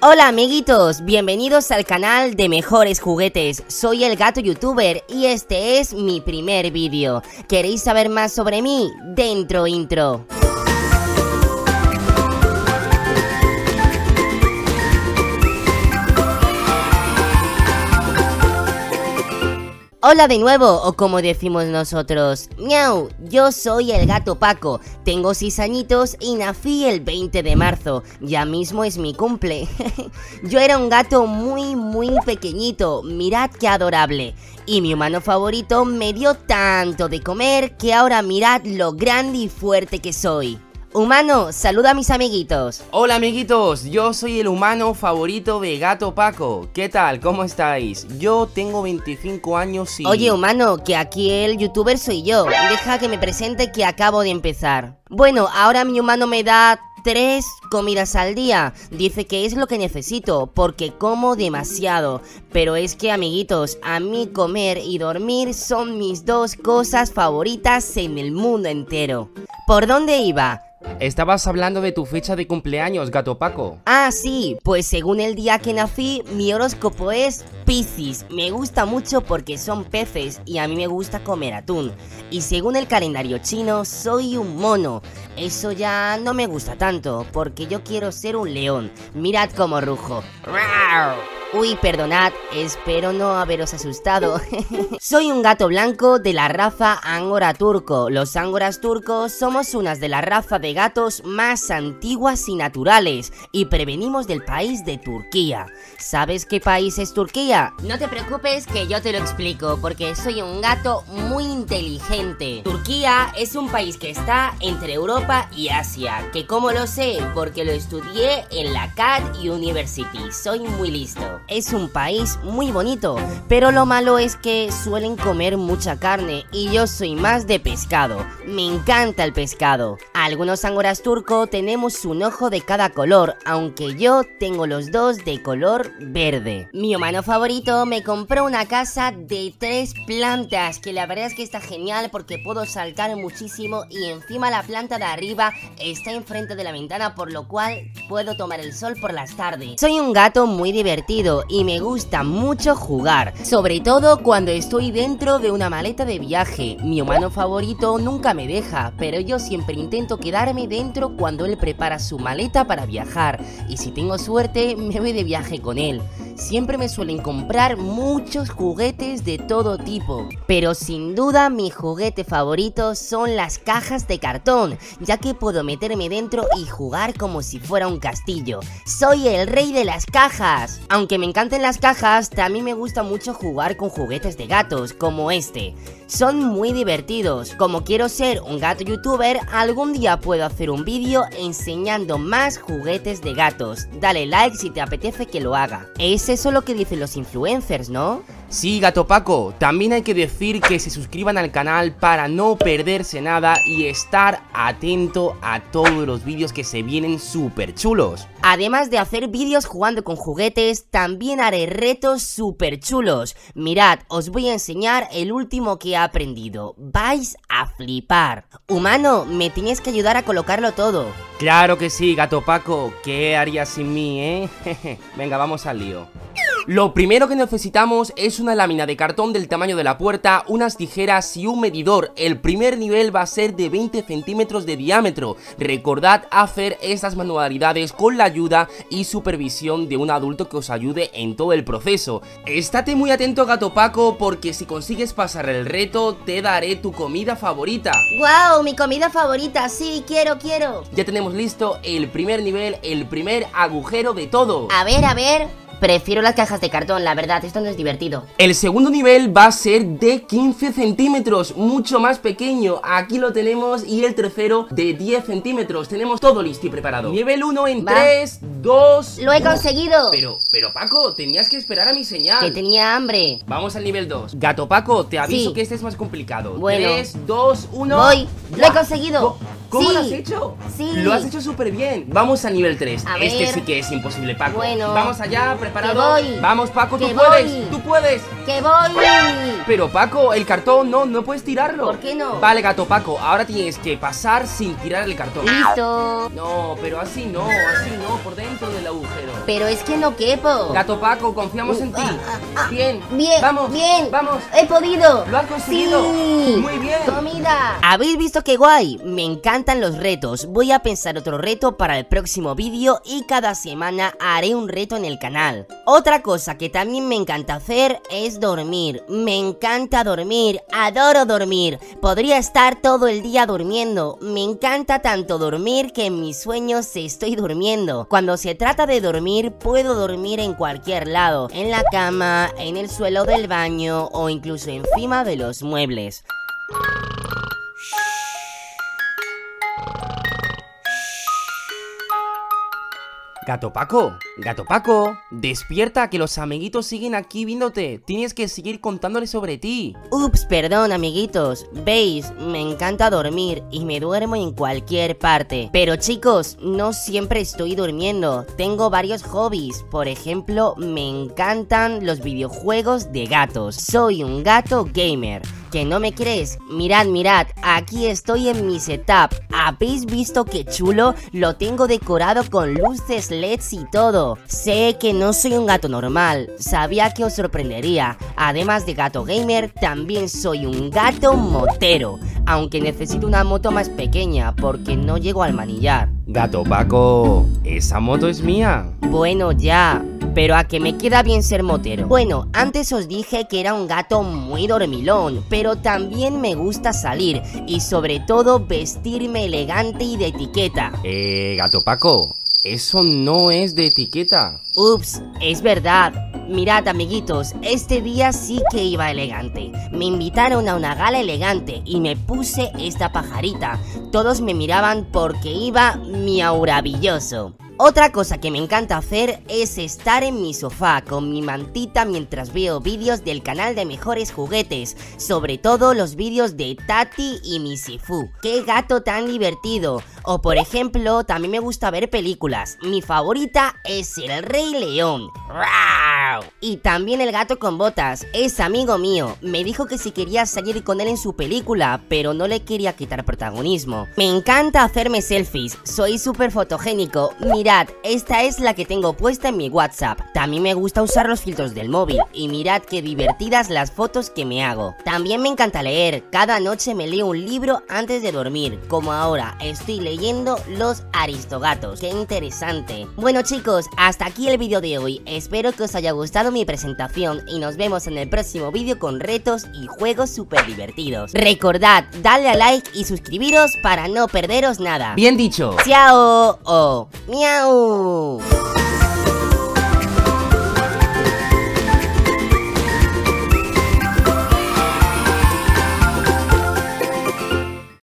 Hola amiguitos, bienvenidos al canal de Mejores Juguetes. Soy el Gato Youtuber y este es mi primer vídeo. ¿Queréis saber más sobre mí? Dentro intro. Hola de nuevo, o como decimos nosotros, miau, yo soy el Gato Paco, tengo 6 añitos y nací el 20 de marzo, ya mismo es mi cumple. Yo era un gato muy pequeñito, mirad qué adorable, y mi humano favorito me dio tanto de comer que ahora mirad lo grande y fuerte que soy. Humano, saluda a mis amiguitos. Hola amiguitos, yo soy el humano favorito de Gato Paco. ¿Qué tal? ¿Cómo estáis? Yo tengo 25 años y... Oye humano, que aquí el youtuber soy yo. Deja que me presente que acabo de empezar. Bueno, ahora mi humano me da 3 comidas al día. Dice que es lo que necesito, porque como demasiado. Pero es que amiguitos, a mí comer y dormir son mis 2 cosas favoritas en el mundo entero. ¿Por dónde iba? Estabas hablando de tu fecha de cumpleaños, Gato Paco. Ah, sí, pues según el día que nací, mi horóscopo es Piscis. Me gusta mucho porque son peces y a mí me gusta comer atún. Y según el calendario chino, soy un mono. Eso ya no me gusta tanto, porque yo quiero ser un león. Mirad cómo rujo. Uy, perdonad, espero no haberos asustado. Soy un gato blanco de la raza Angora turco. Los Angoras turcos somos unas de la raza de gatos más antiguas y naturales y prevenimos del país de Turquía. ¿Sabes qué país es Turquía? No te preocupes que yo te lo explico porque soy un gato muy inteligente. Turquía es un país que está entre Europa y Asia. ¿Que cómo lo sé? Porque lo estudié en la CAT University. Soy muy listo. Es un país muy bonito, pero lo malo es que suelen comer mucha carne y yo soy más de pescado. Me encanta el pescado. Algunos angoras turcos tenemos un ojo de cada color, aunque yo tengo los 2 de color verde. Mi humano favorito me compró una casa de 3 plantas, que la verdad es que está genial porque puedo saltar muchísimo y encima la planta de arriba está enfrente de la ventana, por lo cual puedo tomar el sol por las tardes. Soy un gato muy divertido y me gusta mucho jugar, sobre todo cuando estoy dentro de una maleta de viaje. Mi humano favorito nunca me deja, pero yo siempre intento quedarme dentro cuando él prepara su maleta para viajar, y si tengo suerte me voy de viaje con él. Siempre me suelen comprar muchos juguetes de todo tipo, pero sin duda mi juguete favorito son las cajas de cartón, ya que puedo meterme dentro y jugar como si fuera un castillo. Soy el rey de las cajas. Aunque me encanten las cajas, también me gusta mucho jugar con juguetes de gatos, como este. Son muy divertidos. Como quiero ser un gato youtuber, algún día puedo hacer un vídeo enseñando más juguetes de gatos. Dale like si te apetece que lo haga. Es eso lo que dicen los influencers, ¿no? Sí, Gato Paco, también hay que decir que se suscriban al canal para no perderse nada y estar atento a todos los vídeos que se vienen súper chulos. Además de hacer vídeos jugando con juguetes, también haré retos súper chulos. Mirad, os voy a enseñar el último que he aprendido. Vais a flipar. Humano, me tienes que ayudar a colocarlo todo. Claro que sí, Gato Paco, ¿qué harías sin mí, Venga, vamos al lío. Lo primero que necesitamos es una lámina de cartón del tamaño de la puerta, unas tijeras y un medidor. El primer nivel va a ser de 20 centímetros de diámetro. Recordad hacer estas manualidades con la ayuda y supervisión de un adulto que os ayude en todo el proceso. Estate muy atento, Gato Paco, porque si consigues pasar el reto te daré tu comida favorita. ¡Wow! Mi comida favorita, sí, quiero. Ya tenemos listo el primer nivel, el primer agujero de todo. A ver. Prefiero las cajas de cartón, la verdad, esto no es divertido. El segundo nivel va a ser de 15 centímetros, mucho más pequeño. Aquí lo tenemos, y el tercero de 10 centímetros. Tenemos todo listo y preparado. Nivel 1 en 3, 2... ¡Lo he conseguido! Pero Paco, tenías que esperar a mi señal. Que tenía hambre. Vamos al nivel 2. Gato Paco, te aviso Sí. que este es más complicado. Bueno. 3, 2, 1... Voy, lo he conseguido. ¿Cómo Sí. lo has hecho? Sí. Lo has hecho súper bien. Vamos al nivel 3. A Este ver. sí que es imposible, Paco. Bueno. Vamos allá, preparado. Que voy. Vamos, Paco, tú Que puedes. voy. Tú puedes. ¡Que voy! Pero Paco, el cartón no puedes tirarlo. ¿Por qué no? Vale, gato Paco, ahora tienes que pasar sin tirar el cartón. ¡Listo! No, pero así no, por dentro del agujero. Pero es que no quepo. Gato Paco, confiamos en ti. Bien, Bien, vamos, bien. vamos. ¡He podido! Lo has conseguido. Sí. Muy bien. ¡Comida! ¿Habéis visto qué guay? Me encantan los retos. Voy a pensar otro reto para el próximo vídeo y cada semana haré un reto en el canal. Otra cosa que también me encanta hacer es dormir. Me encanta dormir. Adoro dormir. Podría estar todo el día durmiendo. Me encanta tanto dormir que en mis sueños estoy durmiendo. Cuando se trata de dormir, puedo dormir en cualquier lado. En la cama, en el suelo del baño o incluso encima de los muebles. Gato Paco, despierta que los amiguitos siguen aquí viéndote. Tienes que seguir contándoles sobre ti. Ups, perdón amiguitos. Veis, me encanta dormir y me duermo en cualquier parte. Pero chicos, no siempre estoy durmiendo. Tengo varios hobbies. Por ejemplo, me encantan los videojuegos de gatos. Soy un gato gamer. ¿Que no me crees? Mirad, aquí estoy en mi setup. ¿Habéis visto qué chulo? Lo tengo decorado con luces LEDs y todo. Sé que no soy un gato normal, sabía que os sorprendería. Además de gato gamer, también soy un gato motero. Aunque necesito una moto más pequeña porque no llego al manillar. Gato Paco, esa moto es mía. Bueno, ya, pero a que me queda bien ser motero. Bueno, antes os dije que era un gato muy dormilón, pero también me gusta salir y sobre todo vestirme elegante y de etiqueta. Gato Paco, eso no es de etiqueta. Ups, es verdad. Mirad amiguitos, este día sí que iba elegante. Me invitaron a una gala elegante y me puse esta pajarita. Todos me miraban porque iba miauravilloso. Otra cosa que me encanta hacer es estar en mi sofá con mi mantita mientras veo vídeos del canal de Mejores Juguetes, sobre todo los vídeos de Tati y mi Sifu. ¡Qué gato tan divertido! O por ejemplo, también me gusta ver películas. Mi favorita es El Rey León. ¡Rau! Y también El Gato con Botas, es amigo mío. Me dijo que si quería salir con él en su película, pero no le quería quitar protagonismo. Me encanta hacerme selfies, soy súper fotogénico. Mirad, esta es la que tengo puesta en mi WhatsApp. También me gusta usar los filtros del móvil y mirad qué divertidas las fotos que me hago. También me encanta leer, cada noche me leo un libro antes de dormir, como ahora estoy leyendo Los Aristogatos. ¡Qué interesante! Bueno chicos, hasta aquí el vídeo de hoy, espero que os haya gustado mi presentación y nos vemos en el próximo vídeo con retos y juegos súper divertidos. Recordad, darle a like y suscribiros para no perderos nada. Bien dicho. ¡Chao! ¡Oh! ¡Miau!